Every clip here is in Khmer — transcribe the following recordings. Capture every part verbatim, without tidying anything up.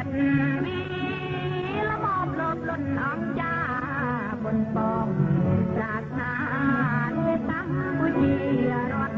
ចិត្តមានលំអបលោតលន់អង្គចាបុនបងប្រាថ្នានៅកម្ពុជារដ្ឋ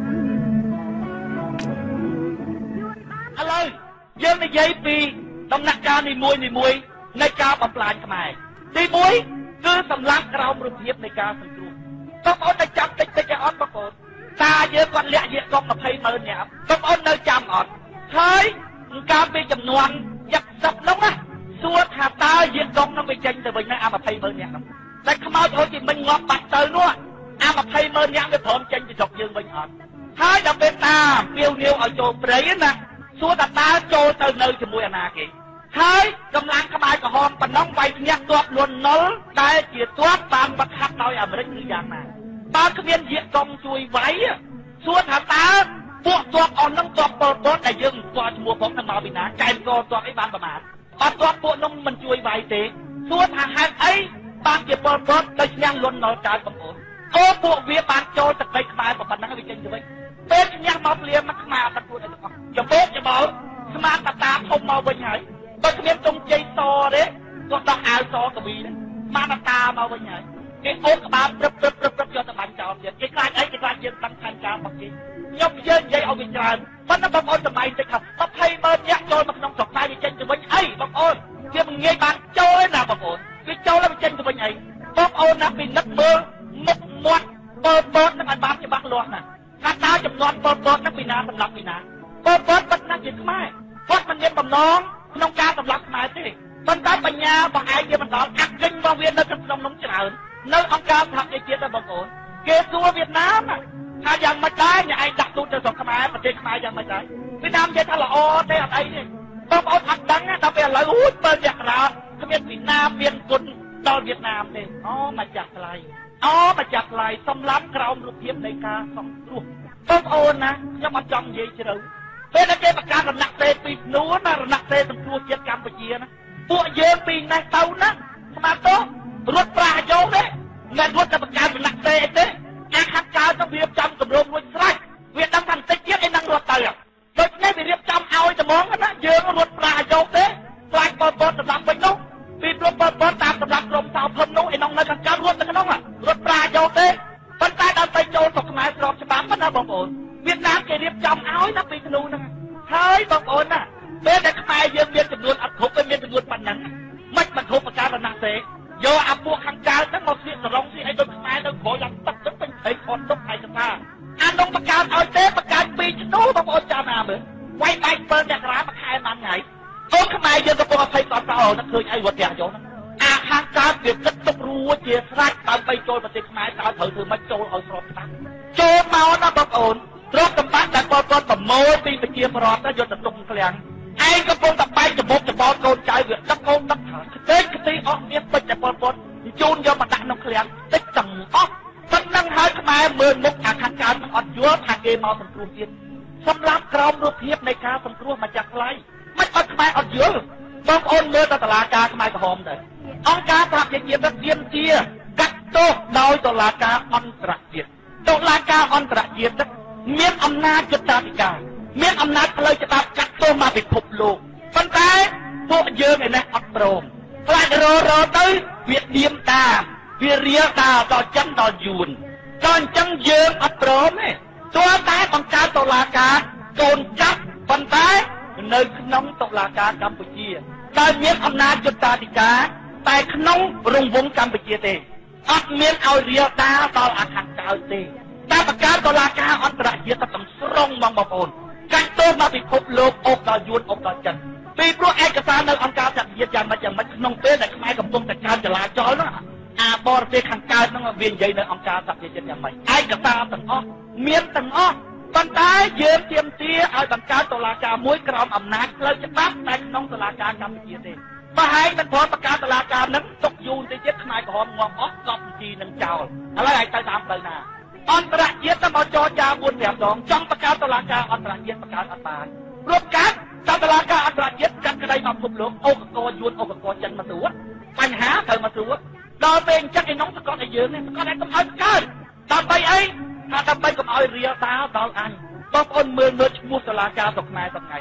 ឥឡូវយើងនិយាយពីដំណាក់កាលនីមួយនីមួយនៃការបំផ្លាញខ្មែរទីមួយគឺសម្លាប់ក្រោមរូបភាពនៃការសង្គ្រោះបងប្អូនតែចាំតិចតិចអត់បងប្អូនតាយើងគាត់លាក់យកកុំម្ភៃម៉ឺននាក់បងប្អូននៅចាំអត់ហើយការពីចំនួនយ៉ាប់សឹកនោះណាសួរថាតើយកកុំនោះវាចេញទៅវិញណាអាម្ភៃម៉ឺននាក់នោះតែខ្មោចអូទីមិញងាប់បាត់ទៅនោះអាម្ភៃម៉ឺននាក់វាព្រមចេញពីស្រុកយើងវិញអត់ហើយដល់ពេលតាពៀវនាវឲ្យចូលព្រៃណាសួរថាតើចូលទៅនៅជាមួយអាណាគេហើយកម្លាំងក្បាលក្រហមប៉ុណ្ណឹងវាយឈ្នះទ័ពលន់ណុលដែលជាទ័ពបានបាត់ខាត់ដោយអាមេរិកឬយ៉ាងណាបើគ្មានយកកុំជួយវាយសួរថាតើពួកទ័ពអស់នឹងទ័ពពលពតដែលយើងស្គាល់ឈ្មោះផងនឹងមកពីណាកែមកទ័ពអីបានប្រមាណអត់ទ័ពពួកនោះមិនជួយវាយទេសួរថាហេតុអីបានជាពលពតទៅឈ្នះលន់ណុលកើតបងប្អូនអូពួកវាបានចូលទឹកដីខ្មែរប៉ុណ្ណឹងវាចេញទៅវិញពេលឈ្នះមកព្រាមមកខ្មែរអត់ទទួលអីទាំងអស់ចំពោះច្បល់ស្មានតាតាធំមកវិញហើយបើគ្មានទងជ័យសទេគាត់ដោះអាវសកវីហ្នឹងបានតាមកវិញហើយគេអូសក្បាលព្រឹបព្រឹបព្រឹបព្រឹបយកទៅបាញ់ចោលទៀតគេខ្លាចអីគេខ្លាចយើងដឹងផែនការរបស់គេខ្ញុំយើងនិយាយឲ្យវាច្រើនប៉ុន្តែបងប្អូនសម័យតិចថាម្ភៃម៉ឺននាក់ចូលមកក្នុងស្រុកខ្មែរវាចេញទៅវិញអីបងប្អូនវាមិនងាយបានចូលទេណាបងប្អូនវាចូលแล้วវាចេញទៅវិញអីបងប្អូនណាពិនិត្យមើលមុខមាត់ពើពតនឹងឲ្យបានច្បាស់លាស់ណាថាតើចំនួនពើពតនឹងពីណាសម្រាប់ពីណាពើពតពិតណាស់ជាខ្មែរគាត់មិនមានបំណងក្នុងការសម្លាប់ខ្មែរទេប៉ុន្តែបញ្ញាបង្អែកវាមិនដល់អាក់គិញរបស់វានៅក្នុងនោះច្រើននៅអង្គការសហប្រជាជាតិបងប្អូនគេសួរវៀតណាមថាយ៉ាងម៉េចដែរអ្នកឯងដាក់ទូតទៅស្រុកខ្មែរប្រទេសខ្មែរយ៉ាងម៉េចដែរវៀតណាមនិយាយថាល្អទេអត់អីទេបងប្អូនអត់ដឹងដល់ពេលឥឡូវអូបើចក្រោគ្មានវៀតណាមមានគុណដល់វៀតណាមទេអូម្ចាស់ថ្លៃអូម្ចាស់ថ្លៃសម្លាប់ក្រោមរូបភាពនៃការសង្គ្រោះបងប្អូនណាខ្ញុំអត់ចង់និយាយជ្រៅពេលដែលគេបង្កើតរណសេរីពីភ្នួនណារណសេរីសង្គ្រោះជាតិកម្ពុជាណាពួកយើងពីនេះទៅណាស្មាតទៅរត់ប្រាយោទេមិនរត់តែបង្កើតរណសេរីទេអាខាត់កើតទៅវាចាំគម្រោងរួចស្រេចវាដឹងថាបន្តិចទៀតឯនឹងរត់ទៅដូច្នេះវារៀបចំឲ្យត្មងណាយើងរត់ប្រាយោទេខ្លាចពលពតសម្រាប់វិញនោះពីព្រោះពលពតតាមសម្រាប់ក្រុមសោភឹមនោះឯនោះនៅខាងកើតរត់ទៅក្នុងរត់ប្រាយោទេប៉ុន្តែដល់ទៅចូលស្រុកខ្មែរស្របច្បាប់ណាបងប្អូនវៀតណាមគេរៀបចំឲ្យណាពីក្នុងហ្នឹងហើយបងប្អូនណាពេលដែលខ្មែរយើងមានចំនួនអត់គ្រប់ទេមានចំនួនប៉ុណ្ណឹងមិនមិនគ្រប់ប្រការរណសេរីយកអាពួកខាងកើតហ្នឹងមកស្លៀកសរងស៊ីឲ្យដូចខ្មែរនៅក្រោយឡើងទឹកទៅពេញព្រៃខត់ទុកឯកសារអានោះបង្កើតឲ្យទេបង្កើតពីឈ្នួលបងប្អូនចាំណាមើលវាយបែកបើអ្នករាមួយខែបានថ្ងៃអូនខ្មែរយើងកំពុងអភ័យតតោនឹងឃើញអីវត្តយកហ្នឹងអាខាងកើតវាគិតទុករួចជាស្រេចដើម្បីចូលប្រទេសខ្មែរតើត្រូវធ្វើមិនចូលឲ្យស្របច្បាប់ចូលមកណាបងប្អូនទ្រព្យសម្បត្តិដែលពលពតប្រមូលពីប្រជាពលរដ្ឋទៅយកទៅទុកឃ្លាំងឯងកំពុងតែបែកច្បុកច្បោតកូនចៅវាដឹកកូនដឹកខ្ទេចខ្ទីអស់មានពេជ្រតែពលពតជូនយកមកដាក់ក្នុងឃ្លាំងតិចទាំងអស់ប៉ុណ្ណឹងហើយខ្មែរមើលមុខអាខាងកើតមិនអត់យល់ថាគេមកសង្គ្រោះទៀតសម្រាប់ក្រមរូបភាពនៃការសង្គ្រោះម្ចាស់ថ្លៃមិនអត់ខ្មែរអត់យល់បងប្អូនមើលទៅតុលាការខ្មែរក្រហមទៅអង្គការសហប្រជាជាតិទៅទាមទារកាត់ទោសដោយតុលាការអន្តរជាតិតុលាការអន្តរជាតិមានអំណាចយុត្តិធម៌មានអំណាចផ្លូវច្បាប់កាត់ទោសមកពិភពលោកប៉ុន្តែពួកយើងឯនេះអត់ព្រមខ្លាចររទៅវាឌៀមតាមវារៀលដល់ដល់ចិនដល់យួនដល់អញ្ចឹងយើងអត់ព្រមទេទោះតែបង្កើតតុលាការកូនចាប់ប៉ុន្តែនៅក្នុងតុលាការកម្ពុជាដែលមានអំណាចយុត្តិធម៌តែក្នុងរង្វង់កម្ពុជាទេអត់មានឲ្យរៀលដាដល់អាខាងកើតទេតែបង្កើតតុលាការអន្តរជាតិទៅទាំងស្រុងបងប្អូនកាច់ទោសមកពិភពលោកអុកដល់យួនអុកដល់ចិនពីព្រោះឯកសារនៅអង្គការសហប្រជាជាតិយ៉ាងម៉េចយ៉ាងម៉េចក្នុងពេលដែលខ្មែរកំពុងតែកើនចលាចលនោះអាបរទេសខាងកើតហ្នឹងវានិយាយនៅអង្គការសហប្រជាជាតិយ៉ាងម៉េចឯកសារទាំងអស់មានទាំងអស់ប៉ុន្តែយើងទាមទារឲ្យបង្កើតតុលាការមួយក្រោមអំណាចផ្លូវច្បាប់តែក្នុងតុលាការកម្ពុជាទេបើហើយមិនព្រមបង្កើតតុលាការហ្នឹងទុកយូរទៅទៀតខ្មែរក្រហមងាប់អស់កប់បញ្ជីនឹងចោលឥឡូវឲ្យទៅតាមផ្លូវណាអន្តរជាតិទៅមកចរចាមួយប្រាំដងចង់បង្កើតតុលាការអន្តរជាតិបង្កើតអត់បានព្រោះកាត់តុលាការអន្តរជាតិកាត់ក្តីមកពិភពលោកអូកកយួនអូកកចិនមកស្រួលបញ្ហាត្រូវមកស្រួលដល់ពេលអញ្ចឹងឯនោះសកលឲ្យយើងនេះសកលឲ្យកុំឲ្យកើតដើម្បីអីថាដើម្បីកុំឲ្យរៀលតាដល់អញបងប្អូនមើលមើលឈ្មោះតុលាការស្រុកខ្មែរសប្តាហ៍នេះ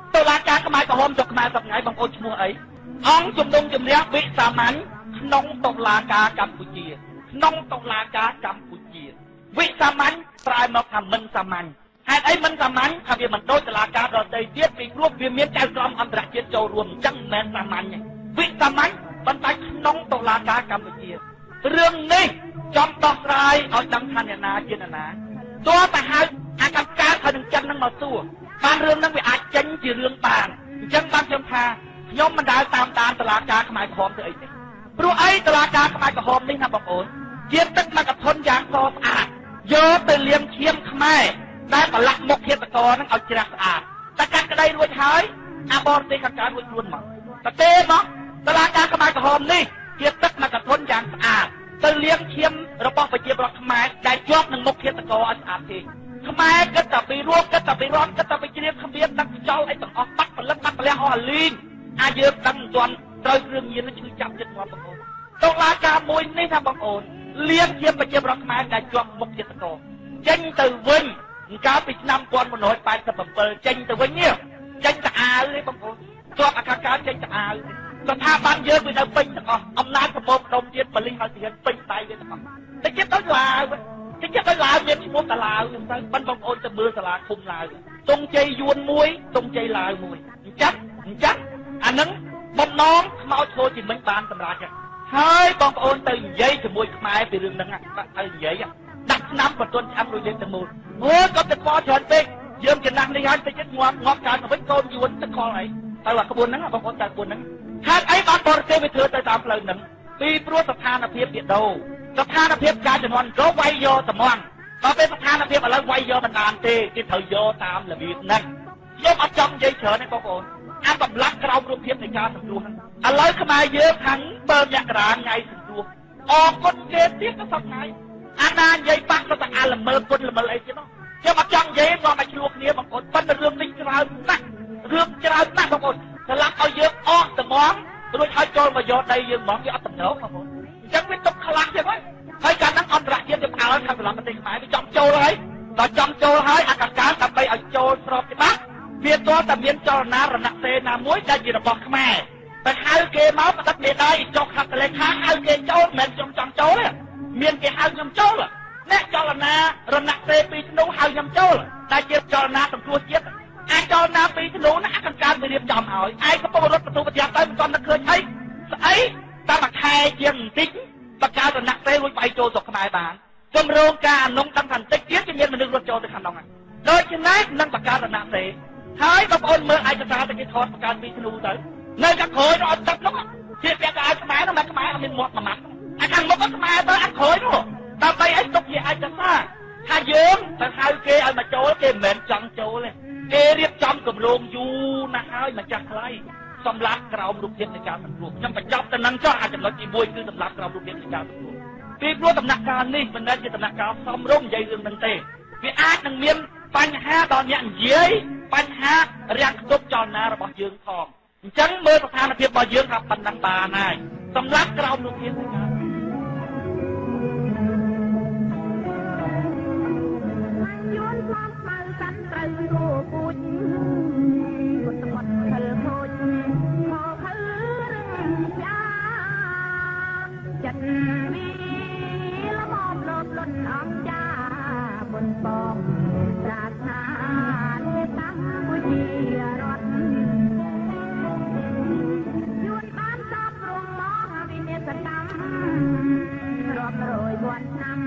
តុលាការខ្មែរក្រហមចុះខ្មែរសប្ងៃបងប្អូនឈ្មោះអីអង្គជំនុំជម្រះវិសាមញ្ញក្នុងតុលាការកម្ពុជាក្នុងតុលាការកម្ពុជាវិសាមញ្ញប្រែមកថាមិនសាមញ្ញហេតុអីមិនសាមញ្ញថាវាមិនដូចតុលាការដទៃទៀតពីព្រោះវាមានចៅក្រមអន្តរជាតិចូលរួមអញ្ចឹងមិនមែនសាមញ្ញទេវិសាមញ្ញប៉ុន្តែក្នុងតុលាការកម្ពុជារឿងនេះចំដោះស្រាយឲ្យដឹងថាអ្នកណាជាអ្នកណាទោះតែហៅអាកម្មការហើយនឹងចិននឹងមកសួរបានរឿងហ្នឹងវាអាចចេញជារឿងបានអញ្ចឹងបានខ្ញុំថាខ្ញុំមិនដែលតាមដានតុលាការខ្មែរក្រហមទៅអីទេព្រោះអីតុលាការខ្មែរក្រហមនេះណាបងប្អូនជាទឹកមកកធនយ៉ាងសស្អាតយកទៅលាងឈាមខ្មែរដែលប្រឡាក់មុខឃាតករហ្នឹងឲ្យជ្រះស្អាតតែកាត់ក្តីរួចហើយអាបរទេសខាងកើតរួចខ្លួនមកតែទេមកតុលាការខ្មែរក្រហមនេះជាទឹកមកកធនយ៉ាងស្អាតទៅលាងឈាមរបស់ប្រជាពលរដ្ឋខ្មែរដែលជាប់នឹងមុខឃាតករឲ្យស្អាតទេខ្មែរគិតតែពីរੂគិតតែពីរត់គិតតែពីជ្រាបគ្មានដឹកខ្យល់អីទាំងអស់បាត់ផលិតបាត់ប្រលះអស់អាលីងអាយើងដឹងមិនទាន់ត្រូវគ្រឿងញៀនឈឺចាប់ចិត្តមកបងប្អូនតុលាការមួយនេះថាបងប្អូនលៀងជាប្រជាប្រដ្ឋខ្មែរដែលជាប់មុខចិត្តកោចេញទៅវិញកាលពីឆ្នាំmột nghìn chín trăm tám mươi bảyចេញទៅវិញនេះចេញទៅអាវនេះបងប្អូនជាប់អកាការចេញទៅអាវស្ថាប័នយើងវានៅពេញទាំងអស់អំណាចប្រមូលផ្ដុំទៀតបលិសឲ្យទៀតពេញដៃវាទាំងអស់តែចិត្តទៅឡាវតែចិត្តទៅឡាវមានឈ្មោះតាឡាវហ្នឹងទៅបងប្អូនទៅមើលសាលាឃុំឡាវតុងជ័យយួនមួយតុងជ័យឡាវមួយអញ្ចឹងអញ្ចឹងអាហ្នឹងបំណងខ្មោចធ្វើជាមិនបានសម្រាប់ហើយបងប្អូនទៅនិយាយជាមួយខ្មែរពីរឿងហ្នឹងទៅនិយាយដាក់ឆ្នាំបន្ទន់ឆ្នាំដូចយើងទៅមូលអូក៏ទៅខ្វល់ច្រើនពេកយើងចំណាស់នេះហើយទៅចិត្តងាប់ងាប់កើតទៅវិញកូនយួនទៅខលអីទៅអាក្បួនហ្នឹងបងប្អូនតែក្បួនហ្នឹងហេតុអីបានបរទេសវាធ្វើទៅតាមផ្លូវហ្នឹងពីព្រោះស្ថានភាពវាដូរស្ថានភាពការជំនាន់ក៏វាយយកត្មងដល់ពេលស្ថានភាពឥឡូវវាយយកមិនបានទេគេត្រូវយកតាមរបៀបហ្នឹងខ្ញុំអត់ចង់និយាយច្រើនទេបងប្អូនអាកម្លាំងក្រោមរូបភាពនៃការសង្គ្រោះហ្នឹងឥឡូវខ្មែរយើងខាងបើមករាថ្ងៃសង្គ្រោះអរគុណគេទៀតទៅសប្តាហ៍អាណានិយាយបាក់ទៅតែអាល្មើគុណល្មើអីទៀតនោះខ្ញុំអត់ចង់និយាយមកមកឆ្លោះគ្នាបងប្អូនប៉ុន្តែរឿងនេះច្រើនណាស់រឿងច្រើនណាស់បងប្អូនឆ្លាក់ឲ្យយើងអស់ត្មងរួចឲ្យចូលមកយកដីយើងហ្មងវាអត់តំណងបងប្អូនអញ្ចឹងវាទុកខ្លះទៀតហើយហើយការហ្នឹងអន្តរជាតិវាផ្អើលខាងសម្រាប់ប្រទេសខ្មែរវាចំចូលហើយដល់ចំចូលហើយអាកាការដើម្បីឲ្យចូលស្របច្បាប់វាទាល់តែមានចលនារណសេនាមួយដែលជារបស់ខ្មែរតែហៅគេមកបដិមេដៃចុះខាត់លេខាហៅគេចូលមិនមែនខ្ញុំចង់ចូលទេមានគេហៅខ្ញុំចូលអ្នកចលនារណសេពីធ្នូហៅខ្ញុំចូលតែជាចលនាសង្គ្រោះជាតិអាចចលនាពីធ្នូណាអាការវារៀបចំឲ្យឯងក៏ពលរដ្ឋបន្ទូប្រចាំទៅមិនទាន់នឹកឃើញអីស្អីតាមមួយខែជាងបន្តិចបកកើតរណសេរួចវាយចូលស្រុកខ្មែរបានជំរងការអនុដឹងថាបន្តិចទៀតជាមានមនុស្សរត់ចូលទៅខាងនោះដូច្នេះនឹងបកកើតរណសេហើយបងប្អូនមើលឯកសារទៅគេថតបកកើតពីធ្នូទៅនៅខាងក្រោយនោះអត់ទឹកនោះជាពាក់កៅខ្មែរនោះមិនខ្មែរអត់មានមាត់មួយម៉ាត់អាខាងមុខខ្មែរទៅអាក្រោយនោះដើម្បីឲ្យទុកជាឯកសារថាយើងទៅហៅគេឲ្យមកចូលគេមិនមែនចង់ចូលទេគេរៀបចំគម្រោងយូរណាស់ហើយម្ចាស់ថ្លៃសម្រាប់ក្រោមរូបភាពនៃការសង្គ្រោះខ្ញុំបញ្ចប់ទៅនឹងចុះអាចចំណុចទីមួយគឺសម្រាប់ក្រោមរូបភាពនៃការសង្គ្រោះពីព្រោះដំណាក់កាលនេះមិនមែនជាដំណាក់កាលសំរុំនិយាយរឿងហ្នឹងទេវាអាចនឹងមានបញ្ហាដល់អ្នកនិយាយបញ្ហារាំងខ្ទប់ចលនារបស់យើងផងអញ្ចឹងមើលស្ថានភាពរបស់យើងថាប៉ុណ្ណឹងបានហើយសម្រាប់ក្រោមរូបភាពនៃការ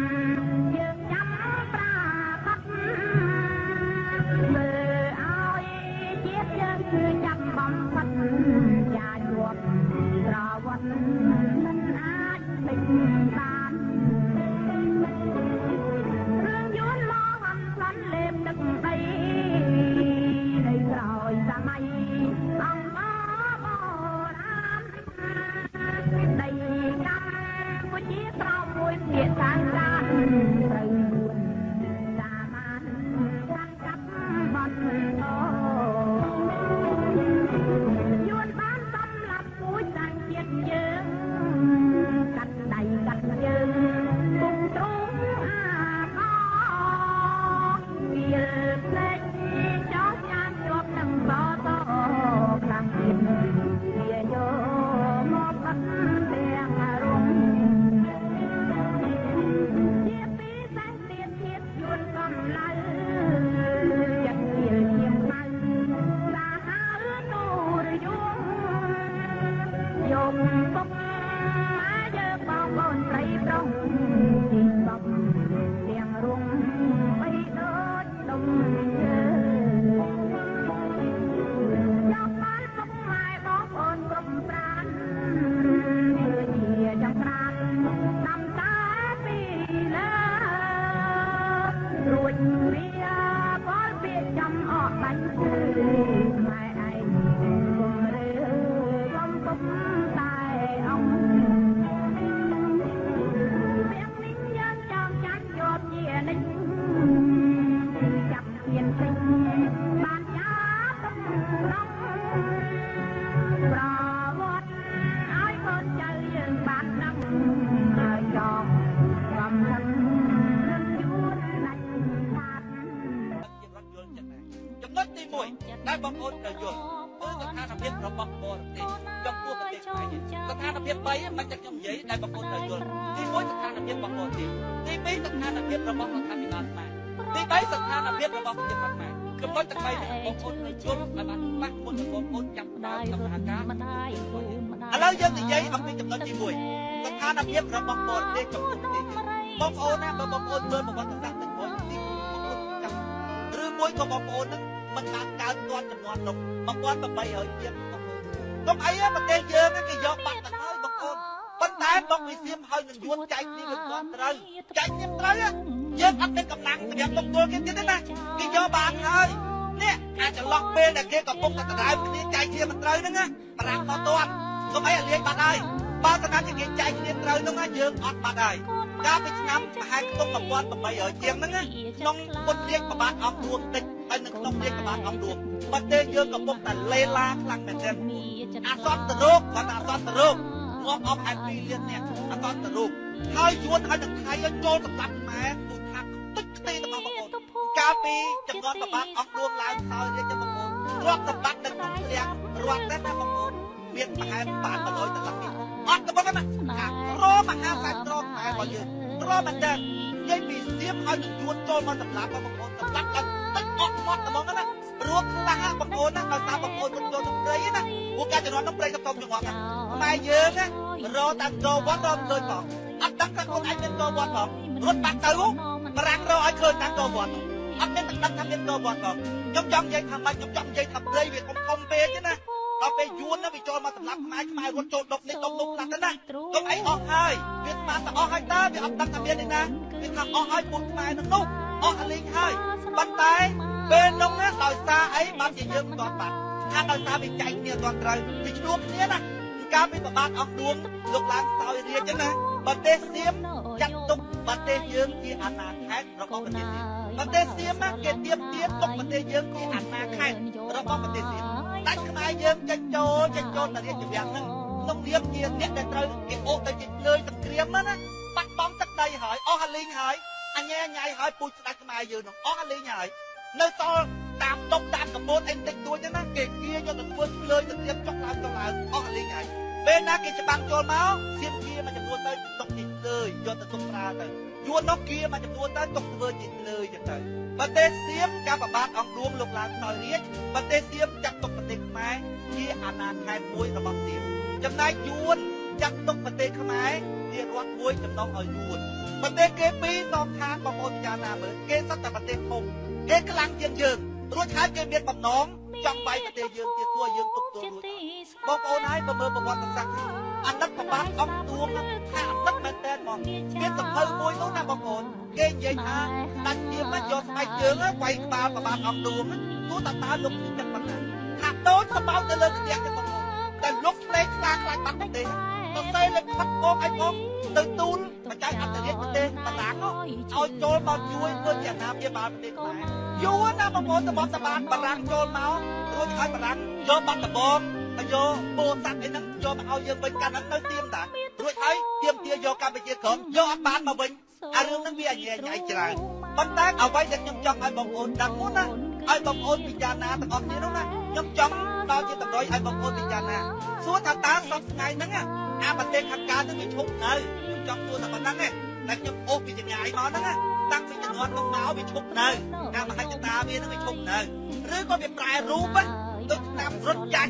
យได้บางคนเกิดยนคือสถานเพียบระบบโบราณจำพวกประเทศไทยสถานเพียบไปมันจะจำใหญ่ได้บางคนเกิดยนที่ม้วนสถานเพียบบางคนที่ที่ไม่สถานเพียบระบบเราทำในการมาที่ไม่สถานเพียบระบบจะทำมาคือม้วนจะไปบางคนเกิดยนและมันมักคนบางคนจับดาวทำหาการแล้วยังจะใหญ่เอาไปจำนวนที่มวยสถานเพียบระบบโบราณเด็กจำพวกประเทศบางคนนะบางคนเดินบางคนต่างๆต่างคนที่บางคนจับหรือมวยก็บางคนนั้นมันการการตัวจำนวนนกบางคนไปเหยเยี่ยมบางคนก็ไอ้ประเทศเยอะนะกี่ยอบัตรกันเลยบางคนปัญหาบางวิเศษให้หนึ่งยวนใจนี่เป็นความตรายใจเนี่ยตรายอะเยอะอันเป็นกำลังเสียงตกตัวกันจะได้นะกี่ยอบัตรเลยเนี่ยอาจจะล็อกเบนแต่เกี่ยวกับพวกตัดสายนี่ใจเนี่ยมันตรายนั่นไงปรางต่อตัวก็ไอ้เลี้ยงบัตรได้บ้านขนาดจะเกี่ยใจเนี่ยตรายนั่นไงเยอะอัดบัตรได้กาไปน้ำให้ต้องกับวันไปเหยเจียงนั่นไงน้องคนเรียกประบาดอมดวงติดไปหนึ่งต้องเรียกประบาดอมดวงประเทศเยอะกับพวกแต่เลลาคลังแม่เต็มอาซอนตะรุกพออาซอนตะรุกงอกออฟแอนปีเลียนเนี่ยอาซอนตะรุกให้ยวนให้หนึ่งไทยโจนกับตัดแม่ดูทักตึ๊กตีตะบางคนกาปีจำนวนประบาดอมดวงลายซอยเรียกจะบางคนรวบตะบัดหนึ่งเรียงรวบได้แม่บางคนเมียนมาให้บาดตลอดตลอดปีอัดตะบัดนั่นนะรอมาห้าแสนรอแม่บอลยืนรอมันเดินยัยมีเสียมให้หนึ่งยวนโจนมาสำลักบางคนสำลักกันตึ๊กออกหมดตะมองนั่นนะรวมพลังบางคนนะเราตามบางคนมันโดนน้ำเปรี้ยนะพวกการจะนอนน้ำเปรี้ยกับตรงจังหวะกันไม่เยอะนะรอตั้งโจวัดรอเลยบอกอัดตั้งแต่คนไอ้เป็นโจวัดบอกรถบังตื้อมารังรอไอ้เคยตั้งโจวัดอัดเป็นตั้งตั้งทำเป็นโจวัดบอกยอมยอมยัยทำไมยอมยอมยัยทำเลยเวียดคอมคอมเบย์นะเราไปยวนนะไปโจรมาสำลักไม้ไม้รถโจรดกในตกลุกหลังนั่นนะก็ไอ้ออกให้เวียดมาแต่ออกให้ตาเวียดอัดตั้งทำเป็นเลยนะเวียดทำออกให้ปุ่นไม้นั่งนุ่งออกอะไรให้บันไดเป็นน้องนะต่อยซาไอ้บ้านจะเยอะตอนปัดถ้าต่อยซาไปใจเนี่ยตอนไรไปช่วยเนี่ยนะการไปประบาดออกดวงลูกหลานต่อยเรียนจังนะประเทศเสียมจัดตุกประเทศเยื้องที่อาณาแคสเราก็ประเทศเสียมประเทศเสียมนะเกตเตรียมเตรียมตุกประเทศเยื้องที่อาณาแคสเราก็ประเทศเสียมตั้งขณะเยื้องจะโจจะโจแต่เรียนจะอย่างนั้นต้องเลี้ยงเกียร์เนี่ยแต่เราเก็บโอแต่จิตเลยสังเกตมันนะปัดป้องสักใดหายอ้อฮันลิงหายอันนี้ไงหายปุยตั้งขณะเยื้องอ้อฮันลิงหายในตอนตามตกตามกับโบนเอ็นติดตัวจะนั่งเกะเกียร์จนถึงเฟื่องเลยจะเตรียมจกลามจกลามอ้อฮันลิงหายเป็นนักกิจบังโจรเมาเสียมเกียร์มันจะนวดได้ตกจิตเลยยนต์ตกปลาเลยยวนนกเกียร์มันจะนวดได้ตกเฟื่องจิตเลยจังเลยประเทศเสียมการประบาดออกดวงลูกหลานต่อยเรียกประเทศเสียมจับตกประเทศไม้ที่อาณาแคมมวยระบอบเสียมจำนายยวนจับตกประเทศขมายเรียกวัดมวยจำนองเอายวนประเทศเกปีสองทางบางคนยานาเหมือนเกสัตตประเทศคงเกกำลังเยืองเยืองรู้ช้าเกมเบียดบังน้องจังใบประเทศเยืองเตี้ยตัวเยืองตุกตัวรู้บางคนให้ประเมินประวัติศาสตร์อันนับประบาดออกดวงถ้าอันนับแมนเตนมองเบียดสัมเพอมวยต้องนำบางคนเกยใหญ่ฮะตัดเดียมันยอดไปเยืองไว้ปลาประบาดออกดวงตัวตาตาลุกจังปัญหาหากโดนสะเบาจะเลิกเดียกจะบางคนแต่ลุกเล็กกลางกลางตัดประเทศต้องใส่เล็กพัดโกงไอ้พงตื่นตูนมาใจอัตเลียประเทศตะหลังเนาะเอาโจรมาช่วยเพื่อจะนำเยี่ยมประเทศไหนยูนะบางคนสมองสมานบารังโจรเมารู้ใครบารังโจรบังตะบองโยโบสักไอ้นั่งโจรมาเอาเยี่ยมเป็นการนั้นไม่เตรียมแต่รู้ใครเตรียมเตรียมโยการไปเยี่ยมของโยอับบานมาเป็นอารมณ์นั้นมีอะไรใหญ่ใจปัญหาเอาไว้ยังยังจังไอ้บางคนดังนู้นนะไอ้บางคนพิจารณาตะออกนี้นู้นนะยังจังตอนที่ตะโดยไอ้บางคนพิจารณาส่วนทางตาสองไงนั่งอ่ะอาประเทศทางการต้องมีชุบเลยยังจังตัวแต่ปัญหาเนี่ยแต่ยังโอ้พิจารณาไอ้มานั่งอ่ะตั้งพิจารณาต้องเมามีชุบเลยงานมาให้ตาเมียต้องมีชุบเลยหรือก็เป็นปลายรูปอ่ะต้องนำรถยันอ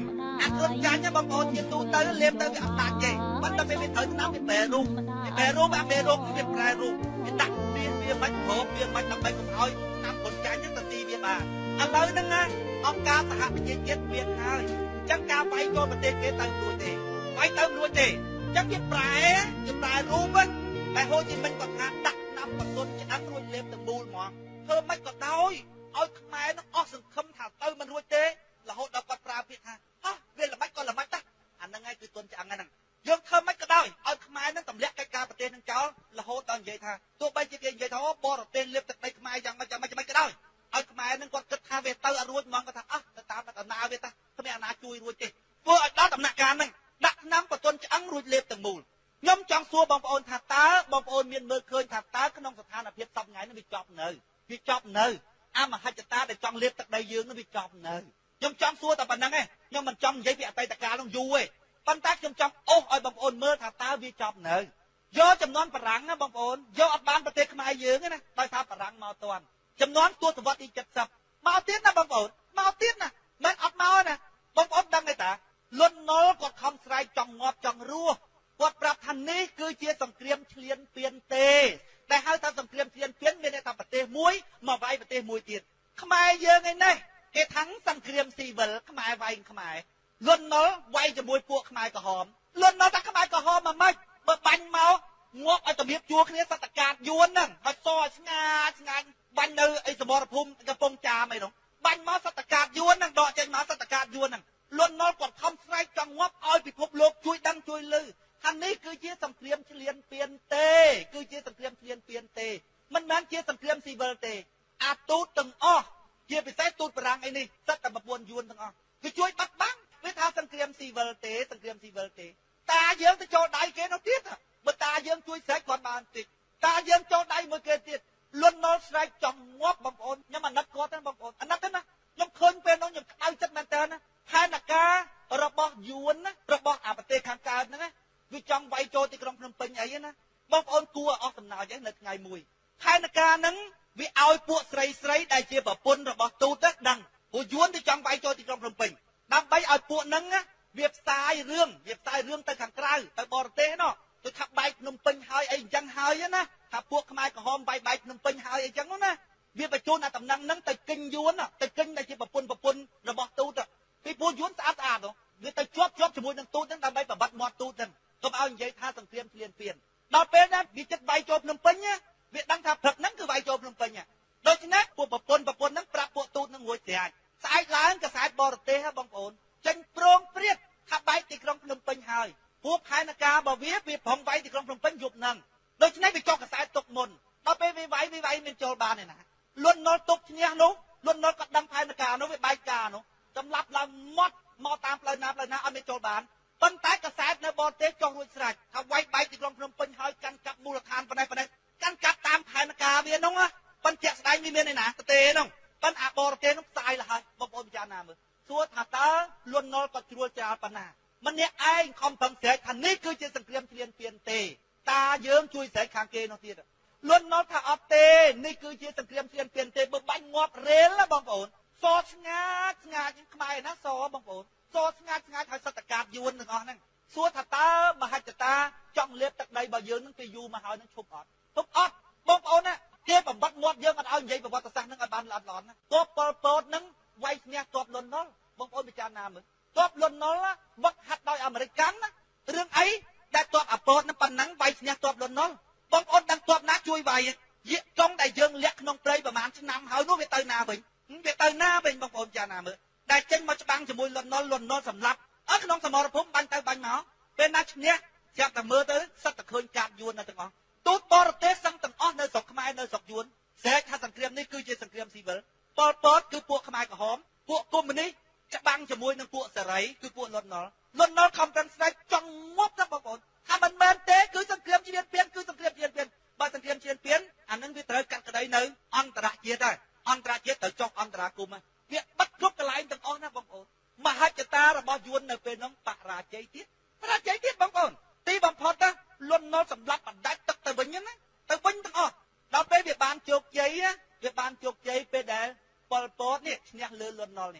អាគ្រុនចាញ់បងប្អូនជាទូទៅលេបទៅវាអត់ដាច់ទេប៉ុន្តែពេលវាត្រូវឆ្នាំវាប្រែរូបវាប្រែរូបអាប្រែរូបវាប្រែរូបវាដាក់វាវាមិនប្រោបវាមិនដើម្បីកុំឲ្យតាមគ្រុនចាញ់ហ្នឹងទៅទីវាបានឥឡូវហ្នឹងណាអង្គការសហប្រជាជាតិវាហើយអញ្ចឹងការវាយចូលប្រទេសគេទៅរួចទេវាយទៅរួចទេអញ្ចឹងវាប្រែវាប្រែរូបហ្នឹងតែហូជីមិញគាត់ថាដាក់ឆ្នាំបតុនឆ្អឹងរួចលេបទៅមូលហ្មងធ្វើមិនក៏ដោយឲ្យខ្មែរនឹងអស់សង្ឃឹមថាទៅមិនរួចទេរហូតដល់គាត់ប្រើពាក្យថាអោះវាល្មិចក៏ល្មិចដែរអាហ្នឹងហើយគឺទុនឆ្អឹងហ្នឹងយើងធ្វើមិនក៏ដោយឲ្យខ្មែរនឹងទម្លាក់កិច្ចការប្រទេសនឹងចោលរហូតដល់និយាយថាទោះបីជាគេនិយាយថាបរទេសលេបទឹកដីខ្មែរយ៉ាងម៉េចយ៉ាងម៉េចមិនក៏ដោយឲ្យខ្មែរនឹងគាត់គិតថាវាទៅអត់រួចហ្មងគាត់ថាអោះទៅតាមដំណើរវាតាគ្មានអាណាជួយរួចទេធ្វើឲ្យដល់ដំណាក់កាលហ្នឹងដាក់ឆ្នាំបតុនឆ្អឹងរួចលេបទាំងមូលខ្ញុំចង់សួរបងប្អូនថាតើបងប្អូនមានមើលឃើញថាតើក្នុងស្ថានភាពសពថ្ងៃនេះវាចប់នៅវាចប់នៅអមហិច្ឆតាដែលចង់លេបទឹកដីយើងនោះវាចប់នៅខ្ញុំចង់សួរតែប៉ុណ្្នឹងឯងខ្ញុំមិនចង់និយាយពីអតីតកាលនោះយូរទេប៉ុន្តែខ្ញុំចង់អូសឲ្យបងប្អូនមើលថាតើវាចប់នៅយកចំនួនបារាំងណាបងប្អូនយកអត់បានប្រទេសខ្មែរយើងទេណាដោយសារបារាំងមកតាន់ចំនួនទសវត្សរ៍ទីเจ็ดสิบមកទៀតណាបងប្អូនមកទៀតណាមិនអត់មកណាបងប្អូនដឹងទេតាលន់ណុលគាត់ខំស្រែកចង់ងាប់ចង់រស់គាត់ប្រាប់ថានេះគឺជាសង្គ្រាមឈ្លានពានទេតែហៅថាសង្គ្រាមឈ្លានពានមានន័យថាប្រទេសមួយមកវាយប្រទេសមួយទៀតខ្មែរយើងឯនេះគេថាំងសង្គ្រាមស៊ីវិលខ្មែរវាយខ្មែរលន់ណុលវាយជាមួយពួកខ្មែរក្រហមលន់ណុលថាខ្មែរក្រហមមកម៉េចបើបាញ់មកងាប់ឲ្យរបៀបជួគ្នាសតកាតយួនហ្នឹងឲ្យសឲ្យស្ងាត់ស្ងាត់បាញ់នៅអីសមរភូមិកំពង់ចាមអីនោះបាញ់មកសតកាតយួនហ្នឹងដកចេញមកសតកាតយួនហ្នឹងលន់ណុលគាត់ខំស្រែកចង់ងាប់ឲ្យពិភពលោកជួយដឹងជួយលឺថានេះគឺជាសង្គ្រាមឈ្លានពានទេគឺជាសង្គ្រាមឈ្លានពានទេមិនមែនជាសង្គ្រាមស៊ីវិលទេអាទូតទាំងអស់ជាពិសេសទូតបារាំងអីនេះសិតតែប្រពន្ធយួនទាំងអស់គឺជួយបាត់បាំងវាថាសង្គ្រាមស៊ីវិលទេសង្គ្រាមស៊ីវិលទេតាយើងទៅចូលដៃគេនោះទៀតបើតាយើងជួយស្រែកគាត់បានតិចតាយើងចូលដៃមួយគេទៀតលន់ណុលស្រែកចង់ងាប់បងប្អូនខ្ញុំអាណិតគាត់ណាបងប្អូនអាណិតទេណាខ្ញុំឃើញពេលនោះខ្ញុំក្តៅចិត្តមែនតើណាផែនការរបស់យួនណារបស់អាប្រទេសខាងកើតហ្នឹងណាវាចង់វាយចូលទីក្រុងភ្នំពេញអីណាបងប្អូនគួរអស់សំណើចនៅថ្ងៃមួយផែនការហ្នឹងវាឲ្យពួកស្រីស្រីដែលជាប្រពន្ធរបស់ទូតដឹងពួកយួនទៅចង់វាយចូលទីក្រុងភ្នំពេញដើម្បីឲ្យពួកហ្នឹងវាផ្សាយរឿងវាផ្សាយរឿងទៅខាងក្រៅទៅបរទេសណោះទៅថាបែកភ្នំពេញហើយអីអញ្ចឹងហើយណាថាពួកខ្មែរក្រហមវាយបែកភ្នំពេញហើយអីអញ្ចឹងណាវាបញ្ជូនអាតំណែងហ្នឹងទៅកិញយួនទៅកិញដែលជាប្រពន្ធប្រពន្ធរបស់ទូតពីពួកយួនស្អាតស្អាតវាទៅជាប់ជាប់ជាមួយនឹងទូតហ្នឹងដើម្បីប្របាត់មាត់ទូតហ្នឹងកុំឲ្យនិយាយថាសង្គ្រាមឈ្លានពានដល់ពេលណាវាចិត្តវាយចូលភ្នំពេញវាដឹងថាព្រឹកហ្នឹងគឺវាយចូលភ្នំពេញដូច្នេះពួកប្រពន្ធប្រពន្ធហ្នឹងប្រាប់ពួកទូតហ្នឹងរួចស្រាច់ស្អែកឡើងកសែតបរទេសបងប្អូនចេញប្រងព្រាតថាបែកទីក្រុងភ្នំពេញហើយពួកផែនការរបស់វាវាប្រងវាយទីក្រុងភ្នំពេញយប់ហ្នឹងដូច្នេះវាចុះកសែតទុកមុនដល់ពេលវាវាយវាវាយមានចូលបានទេណាលន់ណុលទុកឈ្នះនោះលន់ណុលក៏ដឹងផែនការនោះវាបែកការនោះសម្លាប់ឡើងម៉ត់មកតាមផ្លូវណាផ្លូវណាអត់មានចូលបានប៉ុន្តែកសែតនៅបរទេសចុះរួចស្រេចថាវាយបែកទីក្រុងភ្នំពេញហើយកាន់កាប់មូលដ្ឋានប៉ុណ្ណេះប៉ុណ្ណេះកាន់កាប់តាមផែនការវានោះប៉ុន្តែជាក់ស្ដែងវាមានឯណាទេនោះប៉ុន្តែអាបរទេសនោះផ្សាយលហើយបងប្អូនពិចារណាមើលសួរថាតើលន់ណុលក៏ជ្រួលច្រាលប៉ុណ្ណាម្នាក់ឯងខំប្រឹងស្រែកថានេះគឺជាសង្គ្រាមឈ្លានពានទេតាយើងជួយស្រែកខាងគេនោះទៀតលន់ណុលថាអត់ទេនេះគឺជាសង្គ្រាមឈ្លានពានទេបើបាញ់ងាប់រេលបងប្អូនសស្ងាត់ស្ងាត់ខ្មែរណាសបងប្អូនសស្ងាត់ស្ងាត់ហើយសតកាតយួនទាំងអស់ហ្នឹងសួរថាតើមហិច្ឆតាចង់លេបទឹកដីរបស់យើងនឹងពីយូរមកហើយនឹងឈប់អត់ឈប់អត់បងប្អូនណាគេបំបត្តិមាត់យើងអត់ឲ្យនិយាយប្រវត្តិសាស្ត្រហ្នឹងឲ្យបានល្អល្អណាទ័ពប៉ុលពតហ្នឹងវាយឈ្នះទ័ពលន់ណុលបងប្អូនពិចារណាមើលទ័ពលន់ណុលវឹកហាត់ដោយអាមេរិកណារឿងអីដែលទ័ពអាពតហ្នឹងប៉ុណ្ណឹងវាយឈ្នះទ័ពលន់ណុលបងប្អូនដឹងទ័ពណាជួយវាយយៈចុងដែលយើងលាក់ក្នុងព្រៃប្រហែលឆ្នាំហើយនោះវាទៅណាវិញវាទៅណាវិញបងប្អូនពិចារណាមើលដែលចេញមកច្បាំងជាមួយលន់ណុលលន់ណុលសម្លាប់អើក្នុងសមរភូមិបាញ់ទៅបាញ់មកពេលណាឈ្នះចាប់តែមើលទៅសិតតែឃើញកាបយួននៅទាំងអស់ទូតបរទេសសឹងទាំងអស់នៅស្រុកខ្មែរនៅស្រុកយួនស្រែកថាសង្គ្រាមនេះគឺជាសង្គ្រាមស៊ីវិលប៉ុលពតគឺពួកខ្មែរក្រហមពួកកុម្មុយនីសច្បាំងជាមួយនឹងពួកសេរីគឺពួកលន់ណុលលន់ណុលខំប្រឹងស្រែកចង់ងាប់ណាបងប្អូនថាមិនមែនទេគឺសង្គ្រាមឈ្លានពានគឺសង្គ្រាមឈ្លានពានបើសង្គ្រាមឈ្លានពានអានឹងវាត្រូវកាត់ក្តីនៅអន្តរជាតិហើយអន្តរជាតិត្រូវចុះអន្តរាគមន៍វាបិទគ្រប់កន្លែងទាំងអស់ណាបងប្អូនមហិច្ឆតារបស់យួននៅពេលនោះបរាជ័យទៀតបរាជ័យទៀតបងប្អូនទីបំផុតណាលន់ណុលសម្លាប់បណ្ដាច់ទឹកទៅវិញណាទៅវិញទាំងអស់ដល់ពេលវាបានជោគជ័យវាបានជោគជ័យពេលដែលប៉ុលពតនេះឈ្នះលើលន់ណុលនេះព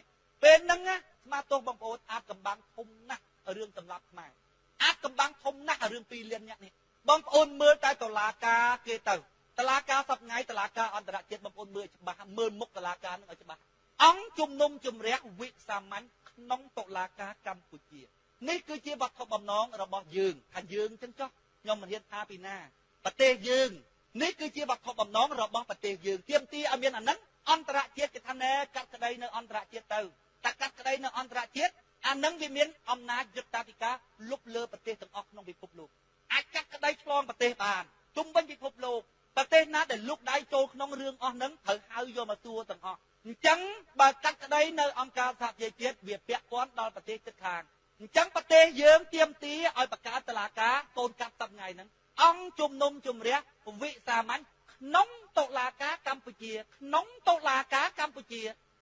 bên nâng á mà tôi bằng ôn áp cầm băng thông nát ở rương tầm lập mày áp cầm băng thông nát ở rương pi liên nhạc này bằng ôn mưa tay tổ lá ca kê tàuตลาดสอบไงตลาดอันตรายเจ็ดบางคนมือจะบาเมินมุกตลาดนั่งเอาจะบาอังจุ่มนมจุ่มเรียกวิสามันน้องตลาดกัมพูชีนี่คือเจี๊ยบทบน้องเราบอกยืงขันยืงจังจ๊อกยอมมันเรียนอาปีหน้าปฏิยืงนี่คือเจี๊ยบทบน้องเราบอกปฏิยืงเตรียมตีอเมียนอันนั้นอันตรายเจ็ดจะทันแน่กัดกระไดในอันตรายเจ็ดเต่าแต่กัดกระไดในอันตรายเจ็ดอันนั้นวิเมียนอำนาจยุติธรรมลุกเลือปฏิถึงออกน้องวิภพโลกอาจกัดกระไดคลองปฏิบาลจุ่มเป็นวิภพโลกประเทศนั้นแต่ลูกได้โจน้องเรื่องอ๋อนั้นเถอะเอาโยมาตัวต่างอ๋อจังบากัดกระไดในองค์การสหประชาชาติเบียดเบียดก้อนดอลประเทศทางจังประเทศเยื้องเตรียมตีเอาประกาศตลาดกาโกนกัดตับไงนั้นอ่องจุ่มนมจุ่มเรียวิสามันน้องตลาดกากัมพูชีน้องตลาดกากัมพูชี